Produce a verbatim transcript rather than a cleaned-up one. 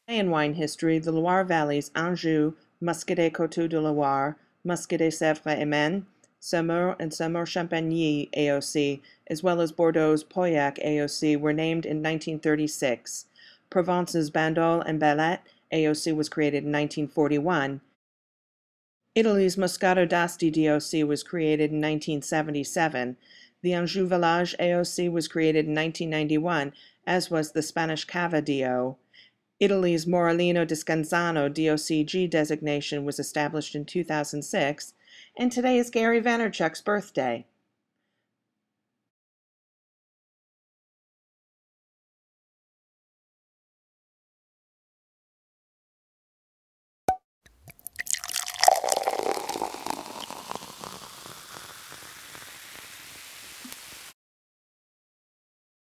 In wine history, the Loire Valley's Anjou, Muscadet-Coteaux de Loire, Muscadet-Sèvres et Maine, Saumur and Saumur-Champagny A O C, as well as Bordeaux's Pauillac A O C, were named in nineteen thirty-six. Provence's Bandol and Bellette A O C was created in nineteen forty-one. Italy's Moscato d'Asti D O C was created in nineteen seventy-seven. The Anjou Village A O C was created in nineteen ninety-one, as was the Spanish Cava D O. Italy's Morellino di Scanzano D O C G designation was established in two thousand six, and today is Gary Vaynerchuk's birthday.